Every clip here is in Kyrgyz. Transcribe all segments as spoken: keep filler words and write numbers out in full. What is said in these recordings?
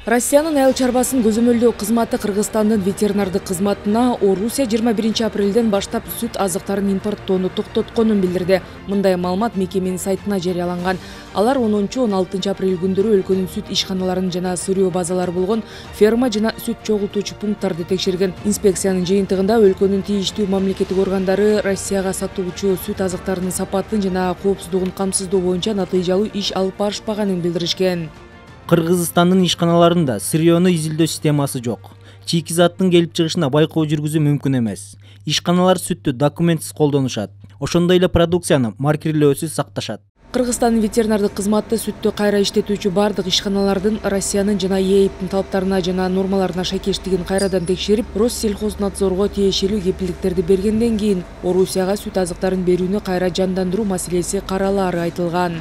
Россиянын айыл чарбасын көзөмөлдөө кызматы Кыргызстандын ветеринардык кызматына Орусия жыйырма биринчи апрелден баштап сүт азыктарын импорттоону токтотконун билдирди. Мындай маалымат мекеменин сайтына жарыяланган. Алар онунчу он алтынчы апрель күндөрү өлкөнүн сүт ишканаларын жана сырьё базалары болгон ферма жана сүт чогултуучу пункттарды текшерген. Инспекциянын жыйынтыгында өлкөнүн тийиштүү мамлекеттик органдары Россияга сатуучу сүт азыктарынын сапатын жана коопсуздугун камсыздоо боюнча натыйжалуу иш алып барышпаганын билдиришкен. Кыргызстандын ишканаларында сырьёну изилдөө системасы жок. Чийки-заттын келип чыгышына байкоо жүргүзүү мүмкүн эмес. Ишканалар сүттү документсиз колдонушат. Ошондой эле продукцияны маркирлөөсүз сакташат. Кыргызстандын ветеринардык кызматы сүттү кайра иштетүүчү бардык ишканалардын Россиянын жана ЕИПтин талаптарына жана нормаларына шайкештигин кайрадан текшерип, Россельхознадзорго тиешелүү кепилдиктерди бергенден кийин Орусияга сүт азыктарын берүүнү кайра жандандыруу маселеси каралаары айтылган.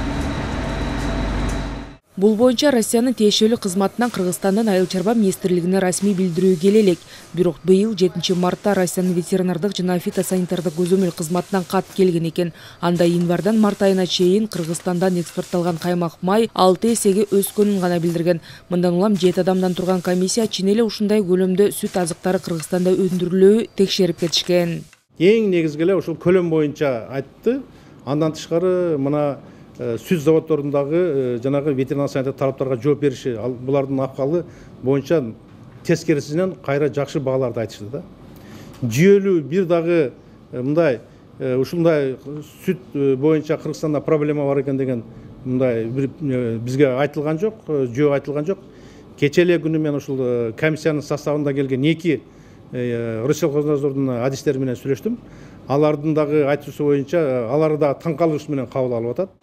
Бул боюнча Россиянын тиешелүү кызматынан Кыргызстандын айыл чарба министрлигине расмий билдирүү келе элек. Бирок быйыл жетинчи мартта Россиянын ветеринардык жана фитосанитардык көзөмөл кызматынан кат келген экен. Анда январдан март айына чейин Кыргызстандан экспортталган каймак май алты эсеге өскөнүн гана билдирген. Мындан улам жети адамдан турган комиссия чын эле ушундай көлөмдө сүт азыктары Кыргызстанда өндүрүлөбү текшерип кетишкен. Эң негизги эле ушул көлөм боюнча айтты. Андан тышкары мына сүт заводдорундагы жанагы ветеринар санитар талаптарга жооп бериши, булардын акыбалы боюнча тескерисинен кайра жакшы бааларды айтышты да. Жүйөлүү бир дагы мындай ушундай сүт боюнча Кыргызстанда проблема бар экен деген мындай бизге айтылган жок, жөө айтылган жок. Кече эле күнү мен ушул комиссиянын составында келген эки Россельхознадзордун адистери менен сүйлөштүм. Алардын дагы айтуусу боюнча алар да таң калыш менен кабыл алып атат.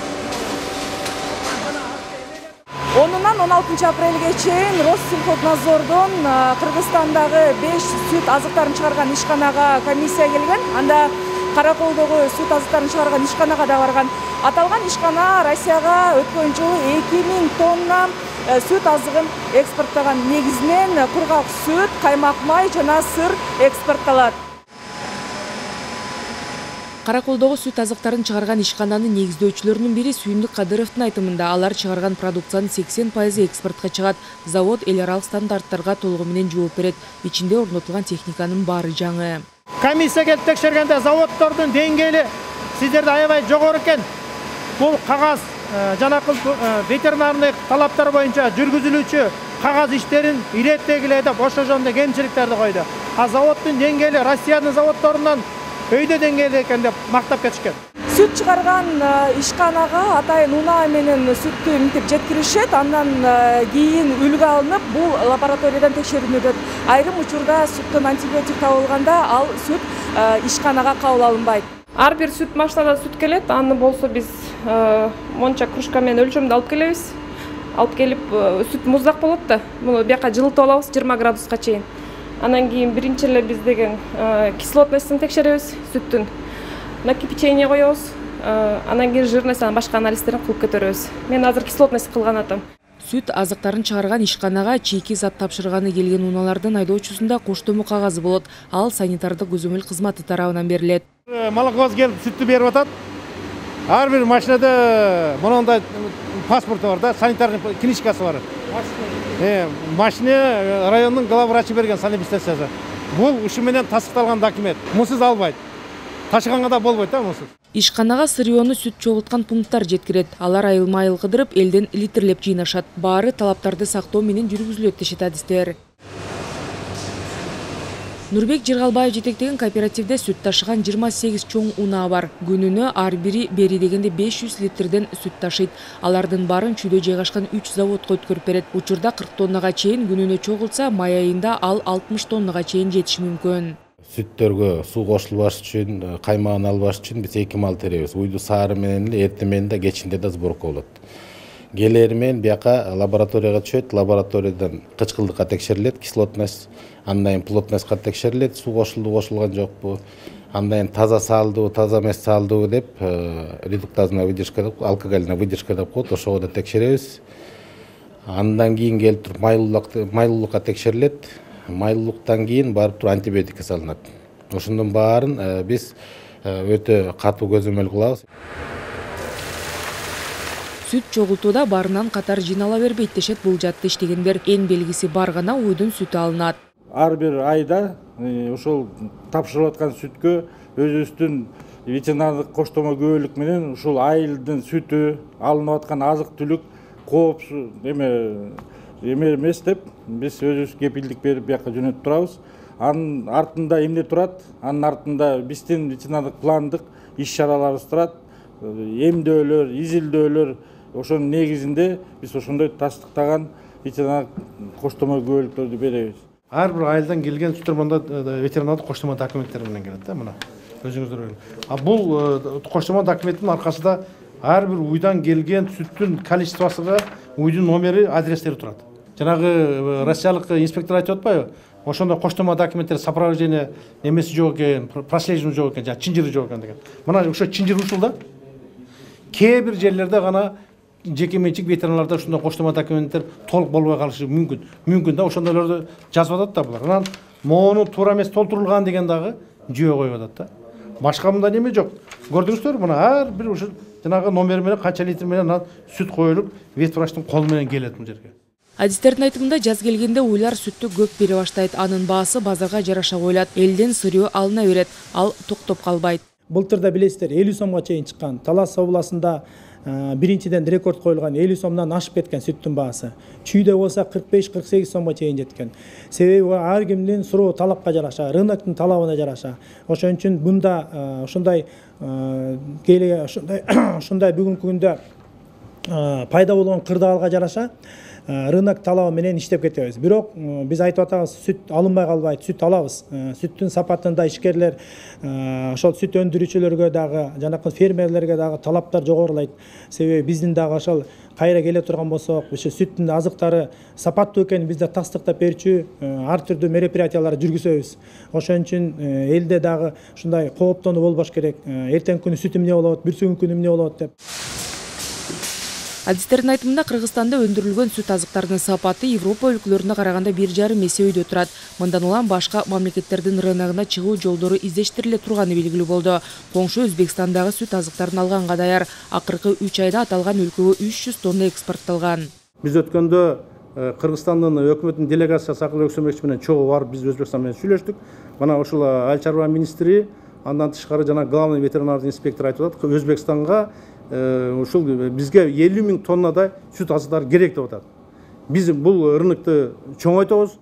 онунан он алтынчы апрелге чейин Россельхознадзордон Кыргызстандагы беш сүт азыктарын чыгарган ишканага комиссия келген. Анда Караколдогу сүт азыктарын чыгарган ишканага да барган. Аталган ишкана Россияга өткөн жылы эки миң тонна сүт азыгын экспорттаган. Негизинен кургак сүт, каймак май жана сыр экспортталат. Караколдогу сүт азыктарын чыгарган ишкананын негиздөөчүлөрүнүн бири Сүйүндүк Кадыровдун айтымында алар чыгарган продукциянын сексен пайызы экспортко чыгат. Завод эл аралык стандарттарга толугу менен жооп берет. Ичинде орнотулган техниканын баары жаңы. Комиссия келип текшергенде заводдордун деңгээли сиздерде аябай жогору экен. Бул кагаз жанакы ветеринардык талаптар боюнча жүргүзүлүүчү кагаз иштерин иреттегиле деп ошошондой кемчиликтерди койду. А заводдун деңгээли Россиянын заводдорунан өйдө деңгээлде экен деп мактап кетишкен. Сүт чыгарган ишканага атайын унаа менен сүттү мынтип жеткиришет, андан кийин үлгү алынып, бул лабораториядан текшерүүнү өтөт. Айрым учурда сүттөн антибиотик табылганда ал сүт ишканага кабыл алынбайт. Ар бир сүт машинада сүт келет, аны болсо биз монча кружка менен өлчөмдө алып келебиз. Алып келип сүт муздак болот да. Муну бияка жылытып алабыз жыйырма градуска чейин. Анан кийин биринчи эле биз деген кислотностун текшеребиз, сүттүн накипячение коебуз. Анан кийин жирность анан башка анализдерин кылып көтөрөбүз. Мен азыр кислотность кылган атам. Сүт азыктарын чыгарган ишканага чийки зат тапшырганы келген унаалардын айдоочусунда коштому кагазы болот. Ал санитардык көзөмөл кызматы тарабынан берилет. Молоковоз келип сүттү берип атат. Ар бир машинада мондай паспорту бар да, санитарный книжкасы бар. Э, машина райондун главврачы берген санэпидстанциясы. Бул ушу менен тасдикталган документ. Мусуз албайт. Ташыганга да болбойт да мусуз. Ишканага сырьёну сүт чогулткан пункттар жеткирет. Алар айылма айыл кыдырып, элден литрлеп жыйнашат. Баары талаптарды сактоо менен жүргүзүлөт дешет адистер. Нурбек Жыргалбаев жетектеген кооперативде сүт ташыган жыйырма сегиз чоң унаа бар. Күнүнө ар бири бери дегенде беш жүз литрден сүт ташыйт. Алардын баарын чүйдө жайгашкан үч заводко өткөрүп берет. Учурда кырк тоннага чейин күнүнө чогулса, май айында ал алтымыш тоннага чейин жетиши мүмкүн. Сүттөргө суу кошулбаш үчүн, каймагын албаш үчүн биз эки мал теребиз. Уйду саары менен эле эртең менен да кечинде да сборка болот. Келери менен бияка лабораторияга түшөт, лабораториядан кычкылдыкка текшерилет, кислотность, андан плотностька текшерилет, суу кошулду, кошулган жокпу, андан таза салдыбы, таза эмес салдыбы деп, редуктазная выдержка деп, алкогольная выдержка деп коет, ошого да текшеребиз. Андан кийин келип туруп майлуулукка текшерилет, майлуулуктан кийин барып туруп антибиотикке салынат. Ошондон баарын биз өтө катуу көзөмөл кылабыз. Сүт чогултууда барынан катар жинала бербейт дешет бул жатты иштегендер. Эң белгиси бар гана уйдун сүтү алынат. Ар бир айда ошол тапшырылып аткан сүткө өзүбүздүн ветеринардык коштомо күбөлүк менен ушул айылдын сүтү, алынып аткан азык түлүк коопсуз эме эме эмес деп биз өзүбүз кепилдик берип бияка жөнөтүп турабыз. Анын артында эмне турат? Анын артында биздин ветеринардык пландык иш-чараларыбыз турат. Эмдөөлөр, изилдөөлөр, ошонун негизинде биз ошондой тастыктаган ветеринардык коштомо күбөлүктөрдү беребиз. Ар бир айылдан келген сүттөр мында ветеринардык коштомо документтер менен келет да, мына. Өзүңүздөр көргөн. А бул коштомо документтин аркасында ар бир уйдан келген сүттүн количествосуга уйдун номери, адрестери турат. Жанагы россиялык инспектор айтып атпайбы? Ошондо коштомо документтер сопровождение немеси жок экен, прослеживание жок экен, жана чынжыры жок экен деген. Мына ошо чынжыр ушул да. Кээ бир жерлерде гана жеке менчик ветеринарларда ушундай коштомо документтер толук болбой калышы мүмкүн. Мүмкүн да ошондойлорду жазып атат да булар. Анан моуну туура эмес толтурулган деген дагы жөө коюп атат да. Башка мындай неме жок. Көрдүңүздөрбү? Мына ар бир ушул жанагы номер менен канча литр менен анан сүт коюлуп, ветврачтын колу менен келет бул жерге. Адистердин айтымында жаз келгенде уйлар сүттү көп бере баштайт. Анын баасы базарга жараша коюлат. Элден сырыөө алына берет. Ал токтоп калбайт. Былтырда билесиздер элүү сомго чейин чыккан. Талас областында биринчиден рекорд коюлган элүү сомдон ашып кеткен сүттүн баасы. Чүйдө болсо кырк беш кырк сегиз сомго чейин жеткен. Себеби ар кимдин суроо талапка жараша, рыноктун талабына жараша. Ошон үчүн мында ошондой келе ошондой ошондой бүгүнкү күндө пайда болгон кырдаалга жараша рынок талабы менен иштеп кетебиз. Бирок биз айтып атабыз, сүт алынбай калбайт, сүт алабыз. Сүттүн сапатында ишкерлер, ошол сүт өндүрүүчүлөргө дагы, жанакы фермерлерге дагы талаптар жогорулайт. Себеби биздин дагы ошол кайра келе турган болсок, ошо сүттүн азыктары сапаттуу экенин бизде тастыктап берчү ар түрдүү мероприятиялар жүргүзөбүз. Ошон үчүн элде дагы ушундай кооптонуу болбош керек. Эртеңки күнү сүт эмне болот, бүрсүгүнкү күнү эмне болот деп. Адистердин айтымында Кыргызстанда өндүрүлгөн сүт азыктарынын сапаты Европа өлкөлөрүнө караганда бир жарым эсе өйдө турат. Мындан улам башка мамлекеттердин рыногуна чыгуу жолдору издештириле турганы белгилүү болду. Коңшу Өзбекстандагы сүт азыктарын алганга даяр. Акыркы үч айда аталган өлкөгө үч жүз тонна экспортталган. Биз өткөндө Кыргызстандын өкмөтүнүн делегациясы Акыл Өксөмбекович менен чогуу барып биз Өзбекстан менен сүйлөштүк. Мына ушул айыл чарба министри, андан тышкары жана главный ветеринарный инспектор айтып атат, Өзбекстанга ушул бизге элүү миң тоннадай сүт азыктары керек деп атат. Биз бул рынокты чоңойтобуз.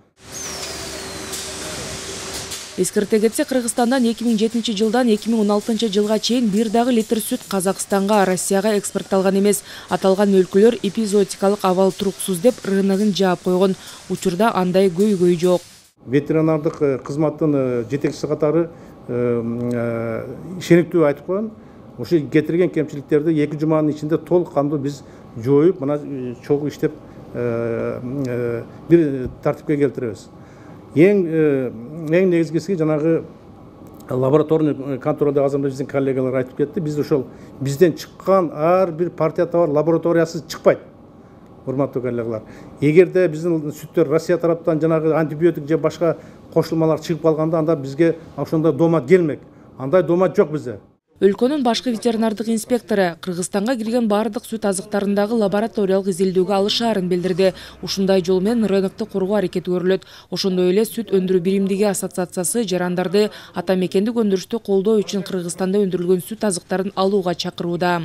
Эскерте кетсек, Кыргызстандан эки миң жетинчи жылдан эки миң он алтынчы жылга чейин бир дагы литр сүт Казакстанга, Россияга экспортталган эмес. Аталган өлкөлөр эпизоотикалык абал туруксуз деп рыногун жаап койгон. Учурда андай көйгөй жок. Ветеринардык кызматтын жетекчиси катары ишениктүү айтып койгон. Ошо кетирген кемчиликтерди эки жуманын ичинде толук кандуу биз жоюп, мына чогуу иштеп бир тартипке келтиребиз. Эң эң негизгиси жанагы лабораторный контролдо азыр биздин коллегалар айтып кетти. Биз ошол бизден чыккан ар бир партия товар лабораториясыз чыкпайт. Урматтуу коллегалар, эгерде биздин сүттөр Россия тараптан жанагы антибиотик же башка кошулмалар чыгып калганда, анда бизге ошондой доомат келмек. Андай доомат жок бизде. Өлкөнүн башкы ветеринардык инспектору Кыргызстанга кирген бардык сүт азыктарындагы лабораториялык изилдөөгө алышаарын билдирди. Ушундай жол менен рынокту коргоо аракети көрүлөт. Ошондой эле Сүт өндүрүү биримдиги ассоциациясы жарандарды ата мекендик өндүрүштү колдоо үчүн Кыргызстанда өндүрүлгөн сүт азыктарын алууга чакырууда.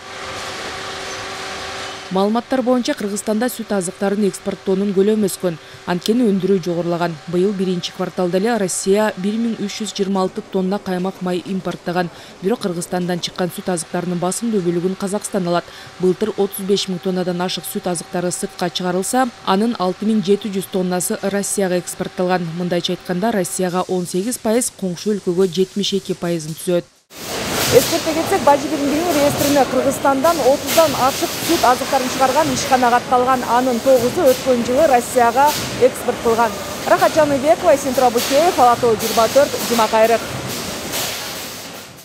Маалыматтар боюнча Кыргызстанда сүт азыктарын экспорттоонун көлөмү өскөн, анткени өндүрүү жогорулаган. Быйыл биринчи кварталда эле Россия бир миң үч жүз жыйырма алты тонна каймак май импорттаган. Бирок Кыргызстандан чыккан сүт азыктарынын басымдуу бөлүгүн Казакстан алат. Былтыр отуз беш миң тоннадан ашык сүт азыктары сыртка чыгарылса, анын алты миң жети жүз тоннасы Россияга экспортталган. Мындайча айтканда, Россияга он сегиз пайыз, коңшу өлкөгө жетимиш эки пайызын түзөт. Эскерте кетсек, Бажы биримдигинин реестрине Кыргызстандан отуздан ашык сүт азыктарын чыгарган ишкана катталган. Анын тогузу өткөн жылы Россияга экспорт кылган. Рахат Жаныбекова, Синтура Букеев, Ала Тоо жыйырма төрт, Жума Кайрык.